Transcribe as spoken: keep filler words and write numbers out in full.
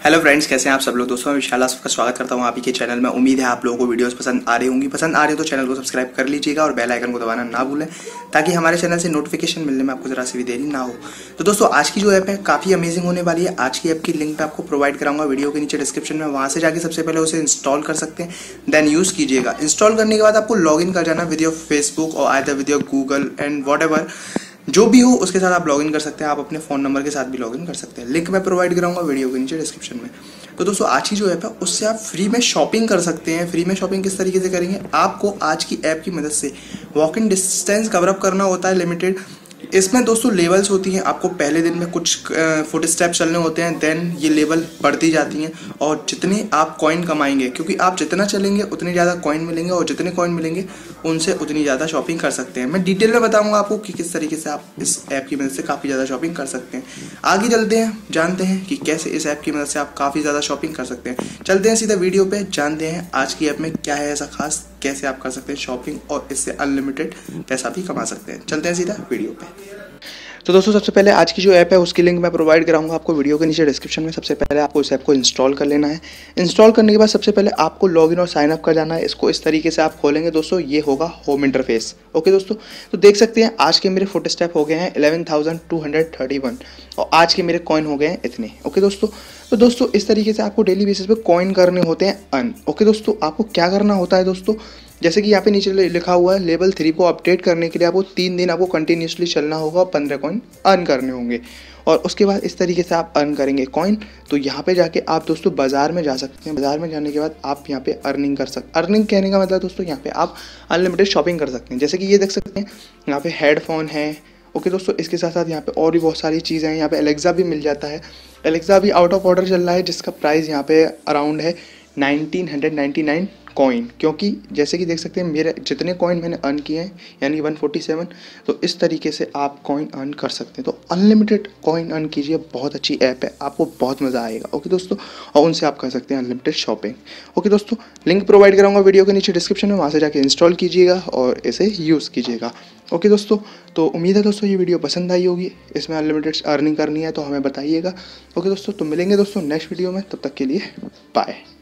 Hello friends, कैसे हैं आप सब लोग। दोस्तों मैं विशाल आपका स्वागत करता हूं आप ही के चैनल में। उम्मीद है आप लोगों को वीडियोस पसंद आ रही होंगी। पसंद आ रही हो तो चैनल को सब्सक्राइब कर लीजिएगा और बेल आइकन को दबाना ना भूलें, ताकि हमारे चैनल से नोटिफिकेशन मिलने में आपको जरा सी भी देरी ना हो। तो दोस्तों आज की जो ऐप है काफ़ी अमेजिंग होने वाली है। आज की ऐप की लिंक मैं आपको प्रोवाइड कराऊंगा वीडियो के नीचे डिस्क्रिप्शन में। वहाँ से जाकर सबसे पहले उसे इंस्टॉल कर सकते हैं, देन यूज़ कीजिएगा। इंस्टॉल करने के बाद आपको लॉग इन कर जाना विद योर फेसबुक और either with your Google and whatever जो भी हो उसके साथ आप लॉगिन कर सकते हैं। आप अपने फ़ोन नंबर के साथ भी लॉगिन कर सकते हैं। लिंक मैं प्रोवाइड कराऊंगा वीडियो के नीचे डिस्क्रिप्शन में। तो दोस्तों आज की जो ऐप है उससे आप फ्री में शॉपिंग कर सकते हैं। फ्री में शॉपिंग किस तरीके से करेंगे, आपको आज की ऐप की मदद से walk in distance cover up करना होता है लिमिटेड। इसमें दोस्तों लेवल्स होती हैं। आपको पहले दिन में कुछ फुट स्टेप चलने होते हैं, देन ये लेवल बढ़ती जाती हैं और जितने आप कॉइन कमाएंगे, क्योंकि आप जितना चलेंगे उतने ज़्यादा कॉइन मिलेंगे और जितने कॉइन मिलेंगे उनसे उतनी ज़्यादा शॉपिंग कर सकते हैं। मैं डिटेल में बताऊंगा आपको कि किस तरीके से आप इस ऐप की मदद से काफ़ी ज़्यादा शॉपिंग कर सकते हैं। आगे चलते हैं, जानते हैं कि कैसे इस ऐप की मदद से आप काफ़ी ज़्यादा शॉपिंग कर सकते हैं। चलते हैं सीधा वीडियो पे, जानते हैं आज की ऐप में क्या है ऐसा खास, कैसे आप कर सकते हैं शॉपिंग और इससे अनलिमिटेड पैसा भी कमा सकते हैं। चलते हैं सीधा वीडियो पे। तो दोस्तों सबसे पहले आज की जो ऐप है उसकी लिंक मैं प्रोवाइड कराऊंगा आपको वीडियो के नीचे डिस्क्रिप्शन में। सबसे पहले आपको इस ऐप को इंस्टॉल कर लेना है। इंस्टॉल करने के बाद सबसे पहले आपको लॉगिन और साइन अप कर जाना है। इसको इस तरीके से आप खोलेंगे दोस्तों, ये होगा होम इंटरफेस। ओके दोस्तों, तो देख सकते हैं आज के मेरे फुट स्टेप हो गए हैं eleven thousand two hundred thirty one और आज के मेरे कॉइन हो गए हैं इतने। ओके दोस्तों, तो दोस्तों इस तरीके से आपको डेली बेसिस पे कॉइन करने होते हैं अर्न। ओके दोस्तों, आपको क्या करना होता है दोस्तों, जैसे कि यहाँ पे नीचे लिखा हुआ है लेवल थ्री को अपडेट करने के लिए आपको तीन दिन आपको कंटिन्यूसली चलना होगा और पंद्रह कॉइन अर्न करने होंगे और उसके बाद इस तरीके से आप अर्न करेंगे कॉइन। तो यहाँ पे जाके आप दोस्तों बाजार में जा सकते हैं। बाजार में जाने के बाद आप यहाँ पे अर्निंग कर सकते हैं। अर्निंग कहने का मतलब दोस्तों यहाँ पे आप अनलिमिटेड शॉपिंग कर सकते हैं। जैसे कि ये देख सकते हैं यहाँ पे हेडफोन है। ओके दोस्तों, इसके साथ साथ यहाँ पे और भी बहुत सारी चीज़ें हैं। यहाँ पे एलेक्सा भी मिल जाता है। एलेक्सा भी आउट ऑफ ऑर्डर चल रहा है, जिसका प्राइस यहाँ पे अराउंड है nineteen hundred ninety nine coin, क्योंकि जैसे कि देख सकते हैं मेरे जितने कॉइन मैंने अर्न किए हैं यानी वन फोर्टी सेवन, तो इस तरीके से आप कॉइन अर्न कर सकते हैं। तो अनलिमिटेड कॉइन अर्न कीजिए, बहुत अच्छी ऐप है, आपको बहुत मज़ा आएगा। ओके दोस्तों, और उनसे आप कर सकते हैं अनलिमिटेड शॉपिंग। ओके दोस्तों, लिंक प्रोवाइड कराऊंगा वीडियो के नीचे डिस्क्रिप्शन में, वहाँ से जाके इंस्टॉल कीजिएगा और इसे यूज़ कीजिएगा। ओके दोस्तों, तो उम्मीद है दोस्तों ये वीडियो पसंद आई होगी। इसमें अनलिमिटेड अर्निंग करनी है तो हमें बताइएगा। ओके दोस्तों, तो मिलेंगे दोस्तों नेक्स्ट वीडियो में, तब तक के लिए बाय।